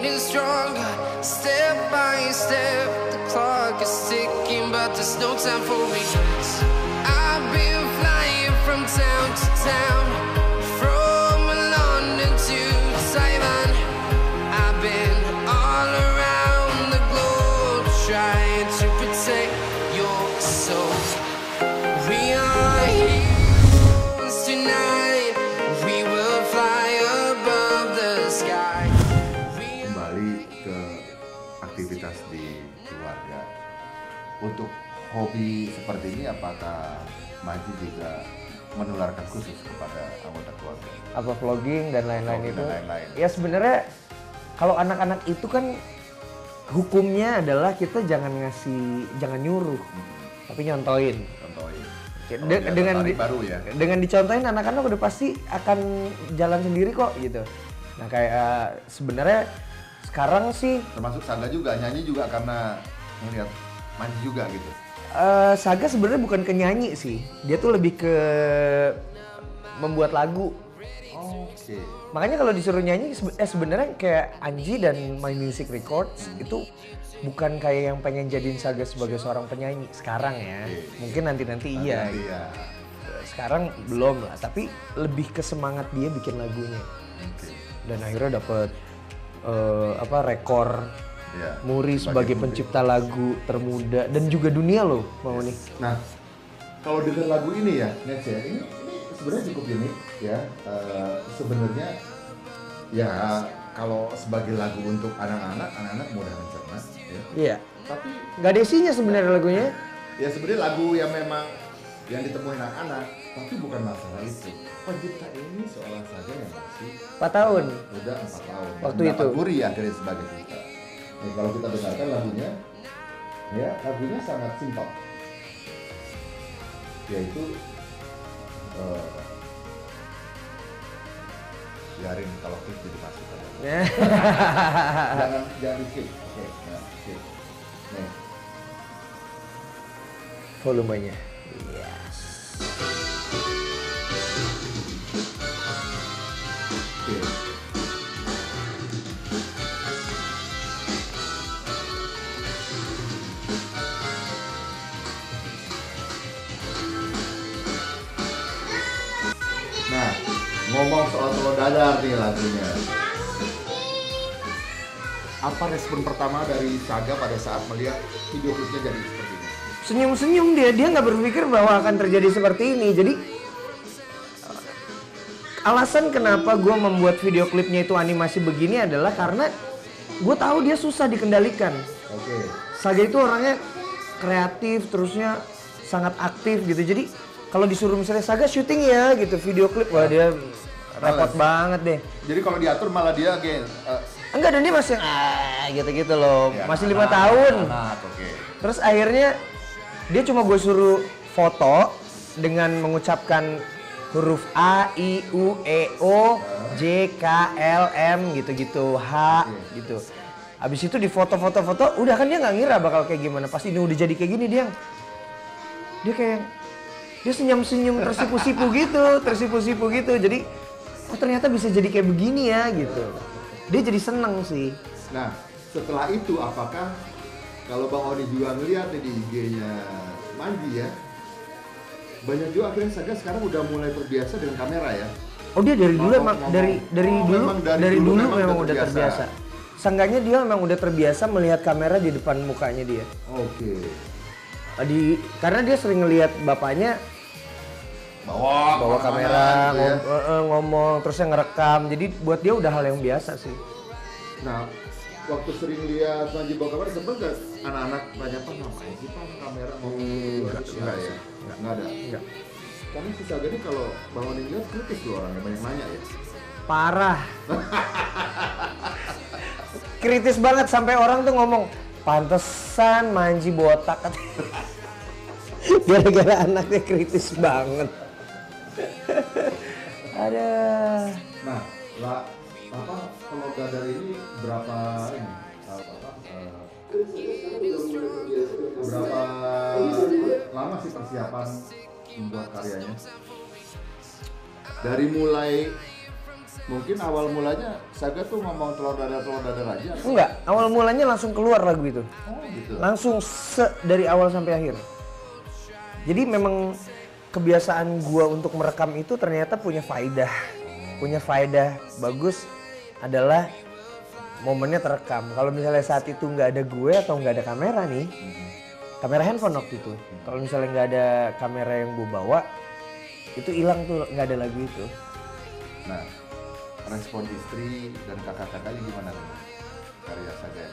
getting stronger, step by step. The clock is ticking, but there's no time for regrets. I've been flying from town to town, from London to Taiwan. I've been all around the globe, trying to protect your soul. We are heroes tonight. We will fly above the sky. Kembali ke aktivitas di keluarga. Untuk hobi seperti ini, apakah Manji juga menularkan khusus kepada anggota keluarga? Apa vlogging dan lain-lain itu? Lain-lain. Ya sebenarnya kalau anak-anak itu kan hukumnya adalah kita jangan nyuruh, tapi nyontoin. Contohin. Dengan dicontohin anak-anak udah pasti akan jalan sendiri kok gitu. Nah kayak sebenarnya sekarang sih Termasuk Saga juga, nyanyi juga karena ngelihat Manji juga gitu. Saga sebenarnya bukan ke nyanyi sih, dia tuh lebih ke membuat lagu. Oke. Makanya kalau disuruh nyanyi sebenarnya kayak Anji dan My Music Records itu bukan kayak yang pengen jadiin Saga sebagai seorang penyanyi sekarang ya. Mungkin nanti iya. Nanti gitu. ya. Sekarang belum lah, tapi lebih ke semangat dia bikin lagunya. Oke. Dan akhirnya dapet rekor Ya. Muri sebagai pencipta lagu termuda dan juga dunia loh, mau nih. Nah, kalau dengar lagu ini ya, Nets ya, ini sebenarnya cukup unik ya. Sebenarnya ya kalau sebagai lagu untuk anak-anak mudah mencerna ya. Iya. Tapi Nggak ada isinya sebenarnya lagunya. ya sebenarnya lagu yang memang yang ditemuin anak-anak, tapi bukan masalah itu. Pencipta ini seorang Saga yang masih 4 tahun. udah 4 tahun. Waktu Mendapat itu. Muri akhirnya sebagai pencipta. Nih, kalau kita dengarkan lagunya, ya lagunya sangat simpel, yaitu biarin kalau klip jadi masuk aja. jangan di skip. Oke, nah, skip. Nih. Volumenya. Yes. Oke. Nah, ngomong soal telur dadar nih lagunya. Apa respon pertama dari Saga pada saat melihat video klipnya jadi seperti ini? Senyum-senyum dia nggak berpikir bahwa akan terjadi seperti ini. Jadi alasan kenapa gue membuat video klipnya itu animasi begini adalah karena gue tahu dia susah dikendalikan. Oke. Saga itu orangnya kreatif, terusnya sangat aktif gitu. Jadi kalau disuruh misalnya Saga syuting ya gitu video klip, wah dia repot banget deh. Jadi kalau diatur malah dia Enggak, dan dia masih gitu-gitu loh, ya, masih 5 tahun. Oke. Terus akhirnya dia cuma gue suruh foto dengan mengucapkan huruf A, I, U, E, O, J, K, L, M gitu-gitu, H gitu. Abis itu di foto-foto, udah kan dia nggak ngira bakal kayak gimana. Pasti ini udah jadi kayak gini dia kayak dia senyum-senyum tersipu-sipu gitu. Jadi oh ternyata bisa jadi kayak begini ya gitu. Dia jadi seneng sih. Nah, setelah itu apakah kalau Bang Oni juga ngeliat nih di IG-nya Manji ya, banyak juga akhirnya Saga sekarang udah mulai terbiasa dengan kamera ya? Oh dia dari dulu emang dari dulu memang udah terbiasa. Seenggaknya dia memang udah terbiasa melihat kamera di depan mukanya dia. Oke. Karena dia sering ngelihat bapaknya bawa kamera, gitu ya. ngomong, terusnya ngerekam. Jadi buat dia udah hal yang biasa sih. Nah, waktu sering lihat Manji bawa kamera, sempet gak anak-anak tanya, "Pak, ngapain sih Pak kamera ngomong?" Enggak ya? Enggak ada? Enggak. Karena si Saga ini kalau Bang Oni lihat kritis tuh orangnya, banyak nanya ya? Parah. Kritis banget sampai orang tuh ngomong, pantesan Manji botak. Gara-gara anaknya kritis banget. Ada. Nah, kalau dadar ini berapa berapa lama sih persiapan membuat karyanya? Dari mulai mungkin awal mulanya Saga tuh ngomong telur dadar aja. Enggak, awal mulanya langsung keluar lagu itu. Oh gitu. Langsung dari awal sampai akhir. Jadi memang kebiasaan gua untuk merekam itu ternyata punya faedah. Punya faedah bagus adalah momennya terekam. Kalau misalnya saat itu nggak ada gue atau nggak ada kamera nih, kamera handphone waktu itu. Kalau misalnya nggak ada kamera yang gue bawa, itu hilang tuh, nggak ada lagu itu. Nah, respon istri dan kakak-kakaknya gimana tuh karya Saga?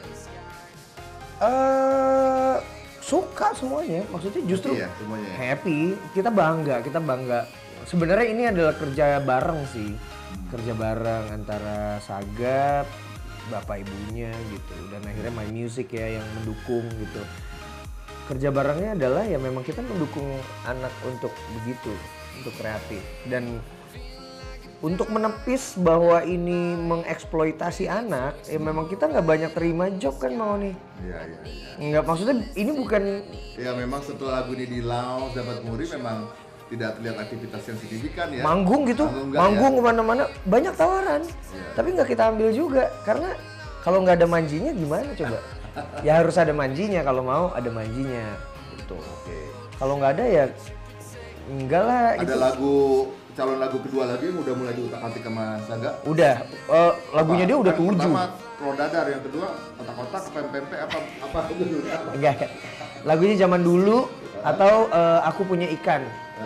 Suka semuanya, maksudnya justru Happy ya, semuanya ya? happy. Kita bangga. Sebenarnya ini adalah kerja bareng sih, kerja bareng antara Saga, bapak ibunya gitu, dan akhirnya My Music ya yang mendukung gitu. Kerja barengnya adalah ya memang kita mendukung anak untuk begitu, untuk kreatif, dan untuk menepis bahwa ini mengeksploitasi anak, ya memang kita nggak banyak terima job kan mau nih. Iya. Nggak, maksudnya ini bukan. Ya memang setelah lagu ini di launch dapat muri memang tidak terlihat aktivitas yang signifikan ya. Manggung gitu, nggak manggung ya? kemana-mana banyak tawaran, tapi nggak kita ambil juga karena kalau nggak ada manjinya gimana coba? Ya harus ada manjinya, kalau mau ada manjinya gitu. Oke. Kalau nggak ada ya enggak lah. Ada itu. calon lagu kedua lagi yang udah mulai diutak-atik sama Saga. Udah, lagunya dia udah 7. Pertama Telur Dadar, yang kedua kotak-kotak, pempe apa itu? Enggak, lagunya zaman dulu atau Aku Punya Ikan.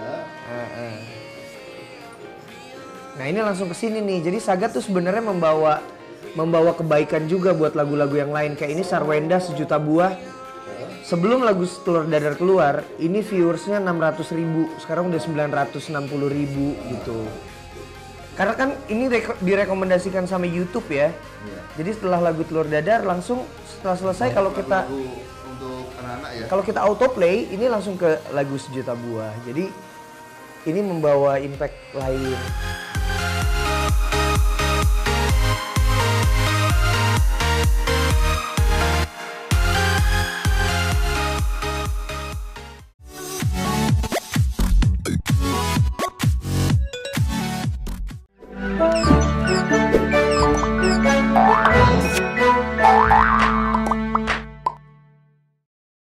Nah ini langsung ke sini nih. Jadi Saga tuh sebenarnya membawa kebaikan juga buat lagu-lagu yang lain. Kayak ini Sarwenda Sejuta Buah. Sebelum lagu Telur Dadar keluar, ini viewersnya 600.000. Sekarang udah 960.000 gitu. Karena kan ini direkomendasikan sama YouTube ya. Jadi setelah lagu Telur Dadar langsung setelah selesai kalau kita untuk anak-anak ya. Kalau kita autoplay ini langsung ke lagu Sejuta Buah. Jadi ini membawa impact lain.